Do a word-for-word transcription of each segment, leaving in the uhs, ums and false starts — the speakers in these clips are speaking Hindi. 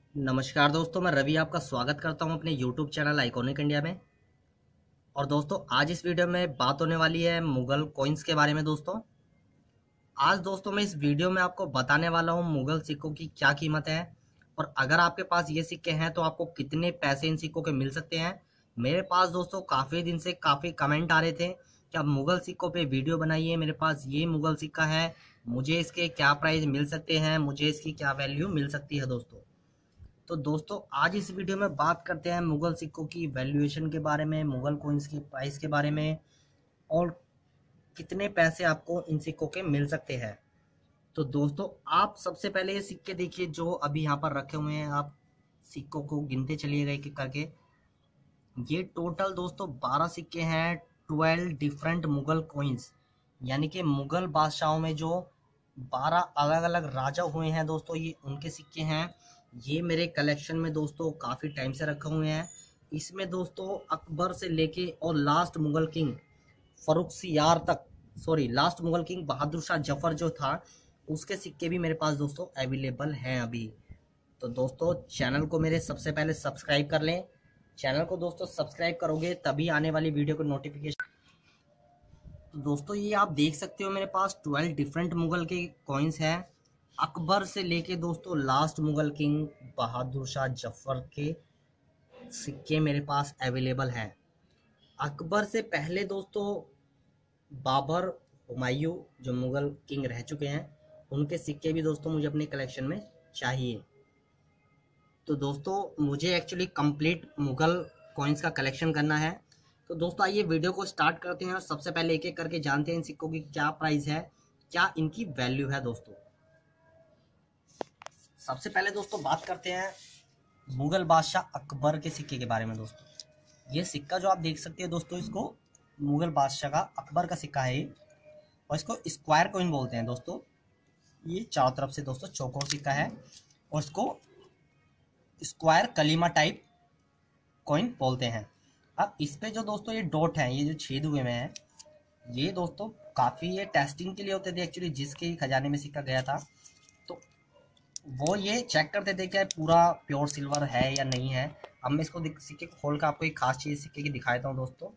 नमस्कार दोस्तों, मैं रवि आपका स्वागत करता हूं अपने यूट्यूब चैनल आइकॉनिक इंडिया में। और दोस्तों, आज इस वीडियो में बात होने वाली है मुगल कॉइन्स के बारे में। दोस्तों, आज दोस्तों मैं इस वीडियो में आपको बताने वाला हूं मुगल सिक्कों की क्या कीमत है, और अगर आपके पास ये सिक्के हैं तो आपको कितने पैसे इन सिक्कों के मिल सकते हैं। मेरे पास दोस्तों काफ़ी दिन से काफ़ी कमेंट आ रहे थे कि आप मुगल सिक्कों पे वीडियो बनाइए, मेरे पास ये मुगल सिक्का है, मुझे इसके क्या प्राइस मिल सकते हैं, मुझे इसकी क्या वैल्यू मिल सकती है। दोस्तों, तो दोस्तों आज इस वीडियो में बात करते हैं मुगल सिक्कों की वैल्यूएशन के बारे में, मुगल कॉइन्स की प्राइस के बारे में, और कितने पैसे आपको इन सिक्कों के मिल सकते हैं। तो दोस्तों, आप सबसे पहले ये सिक्के देखिए जो अभी यहाँ पर रखे हुए हैं। आप सिक्कों को गिनते चलिएगा एक एक करके। ये टोटल दोस्तों बारह सिक्के हैं, ट्वेल्व डिफरेंट मुगल कॉइन्स, यानी कि मुगल बादशाहों में जो बारह अलग अलग राजा हुए हैं दोस्तों, ये उनके सिक्के हैं। ये मेरे कलेक्शन में दोस्तों काफ़ी टाइम से रखे हुए हैं। इसमें दोस्तों अकबर से लेके और लास्ट मुगल किंग फरुखसियार तक, sorry last Mughal king Bahadur Shah Zafar जो था, उसके सिक्के भी मेरे पास दोस्तों अवेलेबल हैं अभी। तो दोस्तों, चैनल को मेरे सबसे पहले सब्सक्राइब कर लें। चैनल को दोस्तों सब्सक्राइब करोगे तभी आने वाली वीडियो को नोटिफिकेशन। तो दोस्तों, ये आप देख सकते हो मेरे पास ट्वेल्व डिफरेंट मुगल के कॉइन्स हैं, अकबर से लेके दोस्तों लास्ट मुगल किंग बहादुर शाह जफर के सिक्के मेरे पास अवेलेबल हैं। अकबर से पहले दोस्तों बाबर, हुमायूं जो मुगल किंग रह चुके हैं, उनके सिक्के भी दोस्तों मुझे अपने कलेक्शन में चाहिए। तो दोस्तों, मुझे एक्चुअली कंप्लीट मुगल कॉइन्स का कलेक्शन करना है। तो दोस्तों आइए वीडियो को स्टार्ट करते हैं और सबसे पहले एक एक करके जानते हैं इन सिक्कों की क्या प्राइस है, क्या इनकी वैल्यू है। दोस्तों, सबसे पहले दोस्तों बात करते हैं मुगल बादशाह अकबर के सिक्के के बारे में। दोस्तों, ये सिक्का जो आप देख सकते हैं दोस्तों, इसको मुगल बादशाह का अकबर का सिक्का है ये, और इसको स्क्वायर कॉइन बोलते हैं। दोस्तों, ये चारों तरफ से दोस्तों चौकोर सिक्का है, और इसको स्क्वायर कलीमा टाइप कॉइन बोलते हैं। अब इस पे जो दोस्तों ये डॉट हैं, ये जो छेद हुए में हैं, ये दोस्तों काफ़ी ये टेस्टिंग के लिए होते थे एक्चुअली, जिसके खजाने में सिक्का गया था तो वो ये चेक करते थे क्या पूरा प्योर सिल्वर है या नहीं है। अब मैं इसको सिक्के को खोल कर आपको एक खास चीज़ सिक्के की दिखा देता हूँ। दोस्तों,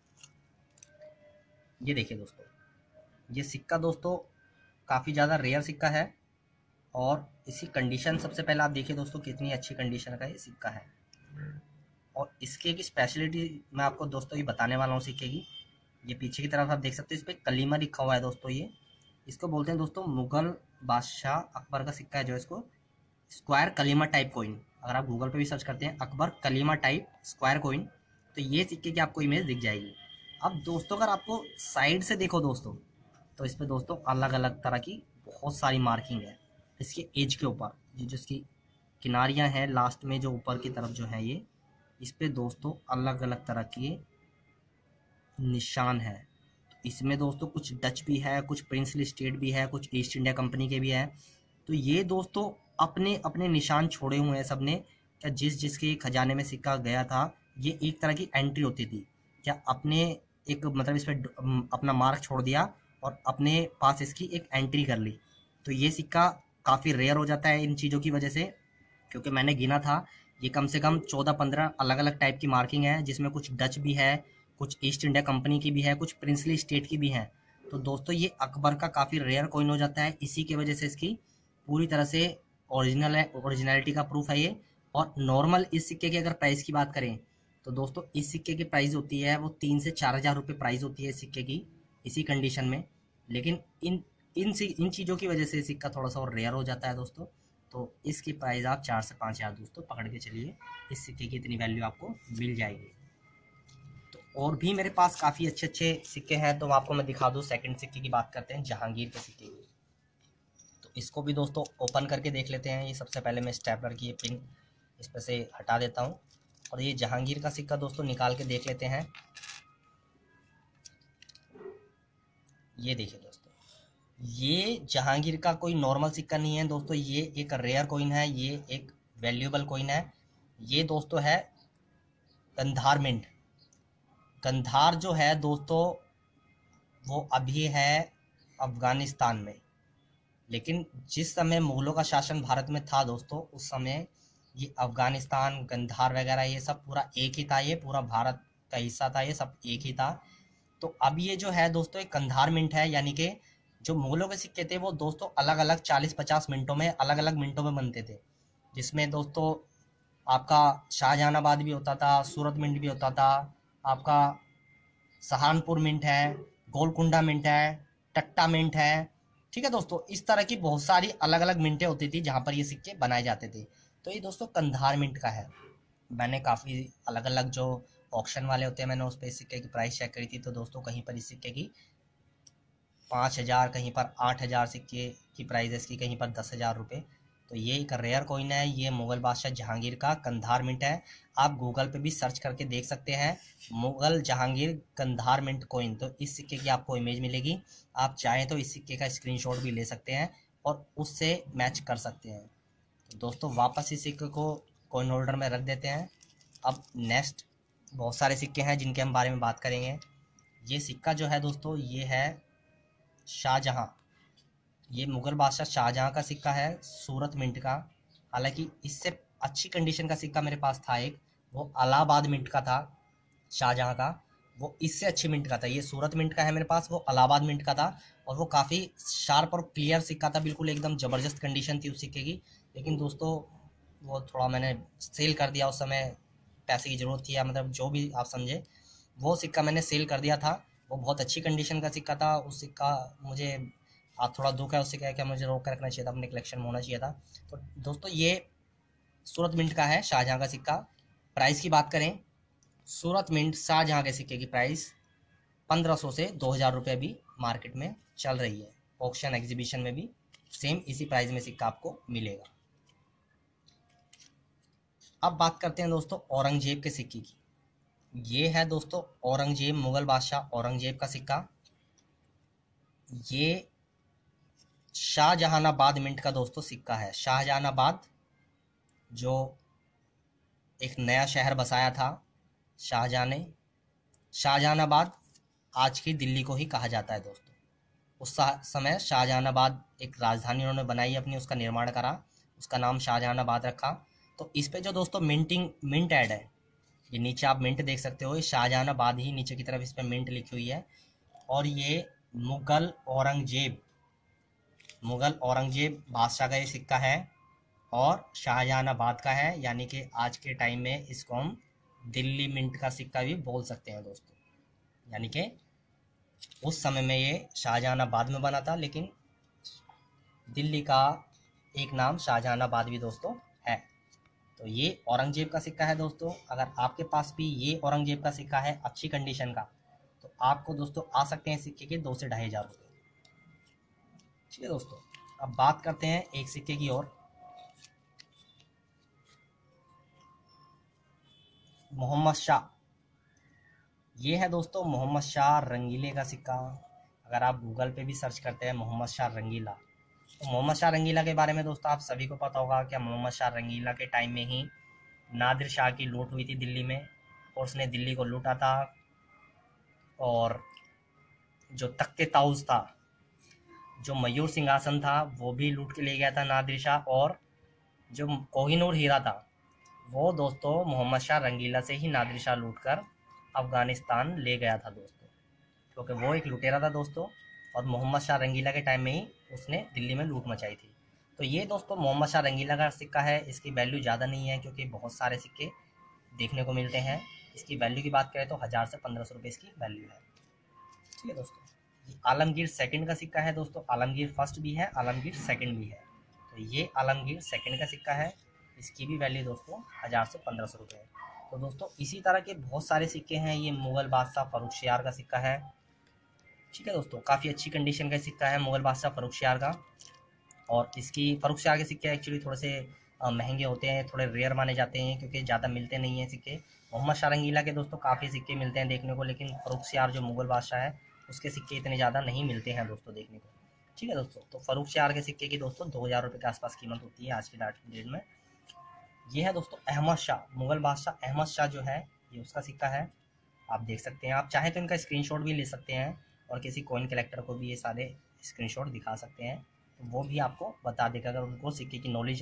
ये देखिए दोस्तों, ये सिक्का दोस्तों काफ़ी ज़्यादा रेयर सिक्का है, और इसकी कंडीशन सबसे पहले आप देखिए दोस्तों कितनी अच्छी कंडीशन का ये सिक्का है। और इसके एक स्पेशलिटी मैं आपको दोस्तों ये बताने वाला हूँ सिक्के की। ये पीछे की तरफ आप देख सकते हैं, इस पर कलीमा लिखा हुआ है दोस्तों। ये इसको बोलते हैं दोस्तों मुगल बादशाह अकबर का सिक्का है, जो इसको स्क्वायर कलीमा टाइप कोइन, अगर आप गूगल पे भी सर्च करते हैं Akbar Kalima type square coin, तो ये सिक्के की आपको इमेज दिख जाएगी। अब दोस्तों, अगर आपको साइड से देखो दोस्तों, तो इस पर दोस्तों अलग अलग तरह की बहुत सारी मार्किंग है इसके एज के ऊपर। ये जो इसकी किनारियाँ हैं लास्ट में जो ऊपर की तरफ जो है, ये इस पे दोस्तों अलग अलग तरह के निशान है। तो इसमें दोस्तों कुछ डच भी है, कुछ प्रिंसली स्टेट भी है, कुछ ईस्ट इंडिया कंपनी के भी है। तो ये दोस्तों अपने अपने निशान छोड़े हुए हैं सबने, क्या जिस जिसके खजाने में सिक्का गया था, ये एक तरह की एंट्री होती थी, क्या अपने एक मतलब इस पर अपना मार्क छोड़ दिया और अपने पास इसकी एक एंट्री कर ली। तो ये सिक्का काफ़ी रेयर हो जाता है इन चीज़ों की वजह से, क्योंकि मैंने गिना था ये कम से कम चौदह पंद्रह अलग अलग टाइप की मार्किंग है, जिसमें कुछ डच भी है, कुछ ईस्ट इंडिया कंपनी की भी है, कुछ प्रिंसली स्टेट की भी है। तो दोस्तों, ये अकबर का काफ़ी रेयर कॉइन हो जाता है, इसी की वजह से इसकी पूरी तरह से ओरिजिनल है, ओरिजिनलिटी का प्रूफ है ये। और नॉर्मल इस सिक्के की अगर प्राइस की बात करें तो दोस्तों इस सिक्के की प्राइस होती है वो तीन से चार हज़ार रुपये प्राइस होती है इस सिक्के की, इसी कंडीशन में। लेकिन इन इन इन चीज़ों की वजह से सिक्का थोड़ा सा और रेयर हो जाता है दोस्तों। तो इसकी प्राइस आप चार से पाँच हज़ार दोस्तों पकड़ के चलिए, इस सिक्के की इतनी वैल्यू आपको मिल जाएगी। तो और भी मेरे पास काफ़ी अच्छे अच्छे सिक्के हैं, तो आपको मैं दिखा दूँ। सेकंड सिक्के की बात करते हैं, जहांगीर के सिक्के की। तो इसको भी दोस्तों ओपन करके देख लेते हैं। ये सबसे पहले मैं स्टेपलर की ये पिन इस पर से हटा देता हूँ, और ये जहांगीर का सिक्का दोस्तों निकाल के देख लेते हैं। ये देखिए दोस्तों, ये जहांगीर का कोई नॉर्मल सिक्का नहीं है दोस्तों, ये एक रेयर कॉइन है, ये एक वैल्यूएबल कॉइन है। ये दोस्तों है गंधार मिंट। गंधार जो है दोस्तों वो अभी है अफगानिस्तान में, लेकिन जिस समय मुगलों का शासन भारत में था दोस्तों, उस समय ये अफगानिस्तान, गंधार वगैरह ये सब पूरा एक ही था, ये पूरा भारत का हिस्सा था, ये सब एक ही था। तो अब ये जो है दोस्तों एक कंधार मिंट है, यानी कि जो मुगलों के सिक्के थे वो दोस्तों अलग अलग चालीस पचास मिनटों में अलग अलग मिनटों में बनते थे, जिसमें दोस्तों आपका शाहजहानाबाद भी होता था, सूरत मिंट भी होता था, आपका सहारनपुर मिंट है, गोलकुंडा मिंट है, टट्टा मिंट है। ठीक है दोस्तों, इस तरह की बहुत सारी अलग अलग मिंटें होती थी जहाँ पर ये सिक्के बनाए जाते थे। तो ये दोस्तों कंधार मिंट का है। मैंने काफ़ी अलग अलग जो ऑक्शन वाले होते हैं मैंने उस पर इस सिक्के की प्राइस चेक करी थी, तो दोस्तों कहीं पर इस सिक्के की पाँच हज़ार, कहीं पर आठ हज़ार सिक्के की प्राइस है इसकी, कहीं पर दस हज़ार रुपये। तो ये एक रेयर कॉइन है, ये मुग़ल बादशाह जहांगीर का कंधार मिंट है। आप गूगल पे भी सर्च करके देख सकते हैं मुग़ल जहांगीर कंधार मिंट कॉइन, तो इस सिक्के की आपको इमेज मिलेगी। आप चाहें तो इस सिक्के का स्क्रीनशॉट भी ले सकते हैं और उससे मैच कर सकते हैं। तो दोस्तों वापस इस सिक्के को कॉइन होल्डर में रख देते हैं। अब नेक्स्ट बहुत सारे सिक्के हैं जिनके हम बारे में बात करेंगे। ये सिक्का जो है दोस्तों ये है शाहजहां, ये मुग़ल बादशाह शाहजहां का सिक्का है, सूरत मिंट का। हालांकि इससे अच्छी कंडीशन का सिक्का मेरे पास था एक, वो इलाहाबाद मिंट का था शाहजहां का, वो इससे अच्छी मिंट का था। ये सूरत मिंट का है मेरे पास, वो इलाहाबाद मिंट का था, और वो काफ़ी शार्प और क्लियर सिक्का था, बिल्कुल एकदम ज़बरदस्त कंडीशन थी उस सिक्के की। लेकिन दोस्तों वो थोड़ा मैंने सेल कर दिया, उस समय पैसे की ज़रूरत थी, या मतलब जो भी आप समझे, वो सिक्का मैंने सेल कर दिया था। वो बहुत अच्छी कंडीशन का सिक्का था, उस सिक्का मुझे आज थोड़ा दुख है उससे, क्या है कि मुझे रोक कर रखना चाहिए था, अपने कलेक्शन में होना चाहिए था। तो दोस्तों ये सूरत मिंट का है शाहजहां का सिक्का। प्राइस की बात करें, सूरत मिंट शाहजहां के सिक्के की प्राइस पंद्रह सौ से दो हज़ार रुपये भी मार्केट में चल रही है। ऑक्शन एग्जीबिशन में भी सेम इसी प्राइस में सिक्का आपको मिलेगा। अब बात करते हैं दोस्तों औरंगजेब के सिक्के की। ये है दोस्तों औरंगजेब, मुगल बादशाह औरंगजेब का सिक्का। ये शाहजहानाबाद मिंट का दोस्तों सिक्का है। शाहजहानाबाद जो एक नया शहर बसाया था शाहजहां ने, शाहजहानाबाद आज की दिल्ली को ही कहा जाता है दोस्तों। उस समय शाहजहानाबाद एक राजधानी उन्होंने बनाई अपनी, उसका निर्माण करा, उसका नाम शाहजहानाबाद रखा। तो इस पे जो दोस्तों मिंटिंग मिंट ऐड है, ये नीचे आप मिंट देख सकते हो, ये शाहजहानाबाद ही नीचे की तरफ इस पे मिंट लिखी हुई है। और ये मुगल औरंगजेब, मुगल औरंगजेब बादशाह का ये सिक्का है और शाहजहानाबाद का है, यानी कि आज के टाइम में इसको हम दिल्ली मिंट का सिक्का भी बोल सकते हैं दोस्तों। यानी कि उस समय में ये शाहजहानाबाद में बना था, लेकिन दिल्ली का एक नाम शाहजहानाबाद भी दोस्तों है। तो ये औरंगजेब का सिक्का है दोस्तों। अगर आपके पास भी ये औरंगजेब का सिक्का है अच्छी कंडीशन का, तो आपको दोस्तों आ सकते हैं सिक्के के दो से ढाई हज़ार रुपये। ठीक है दोस्तों, अब बात करते हैं एक सिक्के की और, मोहम्मद शाह। ये है दोस्तों मोहम्मद शाह रंगीले का सिक्का। अगर आप गूगल पे भी सर्च करते हैं मोहम्मद शाह रंगीला, तो मोहम्मद शाह रंगीला के बारे में दोस्तों आप सभी को पता होगा कि मोहम्मद शाह रंगीला के टाइम में ही नादिर शाह की लूट हुई थी दिल्ली में, और उसने दिल्ली को लूटा था। और जो तख्ते ताउस था, जो मयूर सिंहासन था, वो भी लूट के ले गया था नादिर शाह। और जो कोहिनूर हीरा था, वो दोस्तों मोहम्मद शाह रंगीला से ही नादिर शाह लूट कर अफगानिस्तान ले गया था दोस्तों, क्योंकि वो एक लुटेरा था दोस्तों, और मोहम्मद शाह रंगीला के टाइम में ही उसने दिल्ली में लूट मचाई थी। तो ये दोस्तों मोहम्मद शाह रंगीला का सिक्का है। इसकी वैल्यू ज़्यादा नहीं है, क्योंकि बहुत सारे सिक्के देखने को मिलते हैं। इसकी वैल्यू की बात करें तो हज़ार से पंद्रह सौ रुपये इसकी वैल्यू है। ठीक है दोस्तों, ये आलमगीर सेकंड का सिक्का है दोस्तों। आलमगीर फर्स्ट भी है, आलमगीर सेकंड भी है। तो ये आलमगीर सेकंड का सिक्का है, इसकी भी वैल्यू दोस्तों हज़ार से पंद्रह सौ रुपये है। तो दोस्तों इसी तरह के बहुत सारे सिक्के हैं। ये मुग़ल बादशाह फ़र्रुखशियार का सिक्का है। ठीक है दोस्तों, काफ़ी अच्छी कंडीशन का सिक्का है मुग़ल बादशाह फ़र्रुखशियार का। और इसकी फ़र्रुखशियार के सिक्के एक्चुअली थोड़े से महंगे होते हैं, थोड़े रेयर माने जाते हैं, क्योंकि ज़्यादा मिलते नहीं हैं सिक्के। मोहम्मद शाह रंगीला के दोस्तों काफ़ी सिक्के मिलते हैं देखने को, लेकिन फ़र्रुखशियार जो मुग़ल बादशाह है उसके सिक्के इतने ज़्यादा नहीं मिलते हैं दोस्तों देखने को। ठीक है दोस्तों, तो फ़र्रुखशियार के सिक्के की दोस्तों दो हज़ार रुपये के आसपास कीमत होती है आज की डेट में। ये है दोस्तों अहमद शाह, मुग़ल बादशाह अहमद शाह जो है, ये उसका सिक्का है। आप देख सकते हैं, आप चाहें तो इनका स्क्रीनशॉट भी ले सकते हैं, और किसी कॉइन कलेक्टर को भी ये सारे स्क्रीनशॉट दिखा सकते हैं, तो वो भी आपको बता देगा। अगर उनको सिक्के की नॉलेज है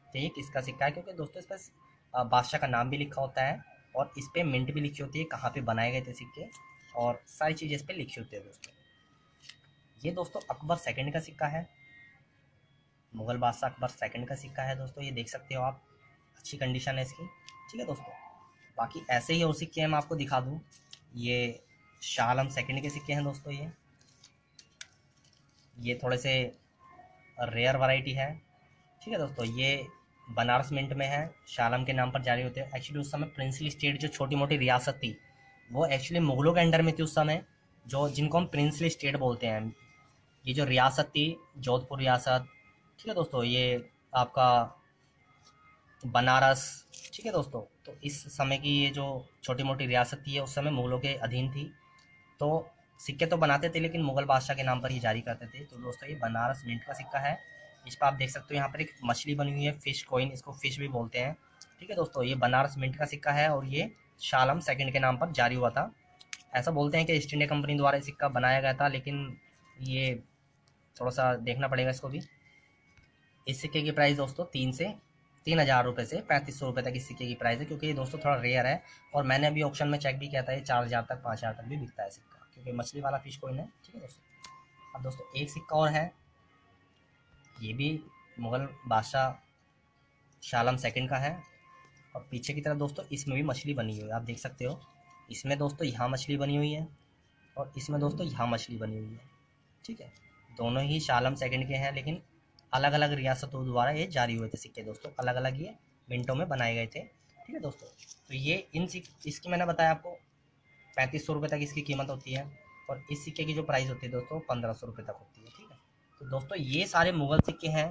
तो ये किसका सिक्का है, क्योंकि दोस्तों इस पर बादशाह का नाम भी लिखा होता है और इस पर मिंट भी लिखी होती है, कहाँ पे बनाए गए थे सिक्के, और सारी चीज़ें इस पर लिखी होती है दोस्तों। ये दोस्तों अकबर सेकंड का सिक्का है, मुगल बादशाह अकबर सेकंड का सिक्का है दोस्तों, ये देख सकते हो आप, अच्छी कंडीशन है इसकी। ठीक है दोस्तों, बाकी ऐसे ही और सिक्के हम आपको दिखा दूँ। ये शाह आलम सेकंड के सिक्के हैं दोस्तों, ये ये थोड़े से रेयर वैरायटी है। ठीक है दोस्तों, ये बनारस मिंट में है, शाह आलम के नाम पर जारी होते हैं। एक्चुअली उस समय प्रिंसली स्टेट जो छोटी मोटी रियासत थी वो एक्चुअली मुगलों के अंडर में थी उस समय, जो जिनको हम प्रिंसली स्टेट बोलते हैं। ये जो रियासत थी, जोधपुर रियासत, ठीक है दोस्तों, ये आपका बनारस, ठीक है दोस्तों, तो इस समय की ये जो छोटी मोटी रियासत थी उस समय मुगलों के अधीन थी। तो सिक्के तो बनाते थे लेकिन मुगल बादशाह के नाम पर ही जारी करते थे। तो दोस्तों ये बनारस मिंट का सिक्का है। इस पर आप देख सकते हो यहाँ पर एक मछली बनी हुई है, फिश कॉइन, इसको फिश भी बोलते हैं। ठीक है दोस्तों, ये बनारस मिंट का सिक्का है और ये शाह आलम सेकंड के नाम पर जारी हुआ था। ऐसा बोलते हैं कि ईस्ट इंडिया कंपनी द्वारा ये सिक्का बनाया गया था, लेकिन ये थोड़ा सा देखना पड़ेगा इसको भी। इस सिक्के की प्राइस दोस्तों तीन से तीन हज़ार रुपये से पैंतीस सौ रुपये तक इस सिक्के की प्राइस है, क्योंकि ये दोस्तों थोड़ा रेयर है और मैंने अभी ऑप्शन में चेक भी किया था, ये चार हज़ार तक पाँच हज़ार तक भी बिकता है सिक्का, क्योंकि मछली वाला फिश कॉइन है। ठीक है दोस्तों, अब दोस्तों एक सिक्का और है, ये भी मुगल बादशाह शाह आलम सेकंड का है और पीछे की तरफ दोस्तों इसमें भी मछली बनी हुई है, आप देख सकते हो। इसमें दोस्तों यहाँ मछली बनी हुई है और इसमें दोस्तों यहाँ मछली बनी हुई है। ठीक है, दोनों ही शाह आलम सेकंड के हैं, लेकिन अलग अलग रियासतों द्वारा ये जारी हुए थे सिक्के दोस्तों, अलग अलग ये मिनटों में बनाए गए थे। ठीक है दोस्तों, तो ये इन सिक इसकी मैंने बताया आपको पैंतीस सौ रुपये तक इसकी कीमत होती है और इस सिक्के की जो प्राइस होती है दोस्तों पंद्रह सौ रुपये तक होती है। ठीक है, तो दोस्तों ये सारे मुगल सिक्के हैं।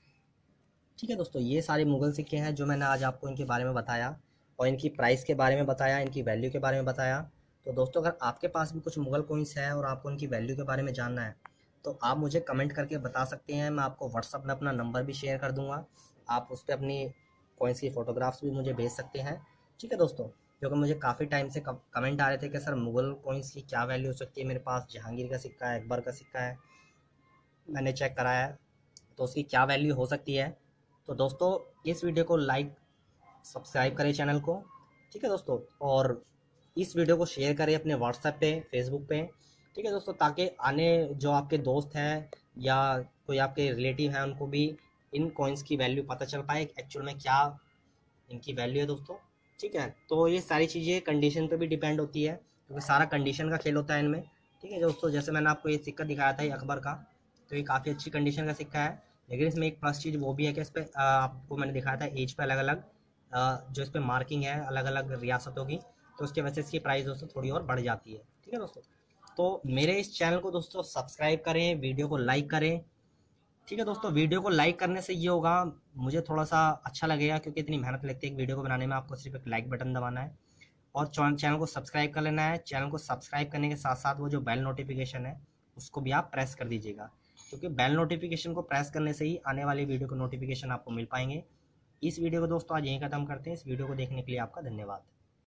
ठीक है दोस्तों, ये सारे मुगल सिक्के हैं जो मैंने आज आपको इनके बारे में बताया और इनकी प्राइस के बारे में बताया, इनकी वैल्यू के बारे में बताया। तो दोस्तों अगर आपके पास भी कुछ मुगल कॉइन्स है और आपको इनकी वैल्यू के बारे में जानना है तो आप मुझे कमेंट करके बता सकते हैं। मैं आपको व्हाट्सअप में अपना नंबर भी शेयर कर दूंगा, आप उस पर अपनी कॉइन्स की फ़ोटोग्राफ्स भी मुझे भेज सकते हैं। ठीक है दोस्तों, क्योंकि मुझे काफ़ी टाइम से कमेंट आ रहे थे कि सर मुगल कॉइन्स की क्या वैल्यू हो सकती है, मेरे पास जहांगीर का सिक्का है, अकबर का सिक्का है, मैंने चेक कराया है तो उसकी क्या वैल्यू हो सकती है। तो दोस्तों इस वीडियो को लाइक सब्सक्राइब करें चैनल को। ठीक है दोस्तों, और इस वीडियो को शेयर करें अपने व्हाट्सएप पे, फेसबुक पे। ठीक है दोस्तों, ताकि आने जो आपके दोस्त हैं या कोई आपके रिलेटिव हैं उनको भी इन कॉइन्स की वैल्यू पता चल पाए एक्चुअल में क्या इनकी वैल्यू है दोस्तों। ठीक है, तो ये सारी चीज़ें कंडीशन पे भी डिपेंड होती है, क्योंकि सारा कंडीशन का खेल होता है इनमें। ठीक है दोस्तों, जैसे मैंने आपको ये सिक्का दिखाया था ये अकबर का, तो ये काफ़ी अच्छी कंडीशन का सिक्का है, लेकिन इसमें एक प्लस चीज़ वो भी है कि इस पर आपको मैंने दिखाया था एज पे अलग अलग जो इस पर मार्किंग है अलग अलग रियासतों की, तो उसकी वजह से इसकी प्राइस दोस्तों थोड़ी और बढ़ जाती है। ठीक है दोस्तों, तो मेरे इस चैनल को दोस्तों सब्सक्राइब करें, वीडियो को लाइक करें। ठीक है दोस्तों, वीडियो को लाइक करने से ये होगा मुझे थोड़ा सा अच्छा लगेगा, क्योंकि इतनी मेहनत लगती है एक वीडियो को बनाने में, आपको सिर्फ एक लाइक बटन दबाना है और चैनल को सब्सक्राइब कर लेना है। चैनल को सब्सक्राइब करने के साथ साथ वो जो बेल नोटिफिकेशन है उसको भी आप प्रेस कर दीजिएगा, क्योंकि बेल नोटिफिकेशन को प्रेस करने से ही आने वाली वीडियो को नोटिफिकेशन आपको मिल पाएंगे। इस वीडियो को दोस्तों आज यहीं ख़त्म करते हैं। इस वीडियो को देखने के लिए आपका धन्यवाद।